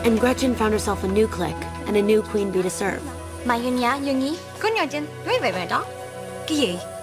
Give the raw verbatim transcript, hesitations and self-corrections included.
And Gretchen found herself a new clique and a new queen bee to serve. Mà Yun nhá, Yun nhí, Có nhờ trên, đối vậy vậy đó. Cái gì?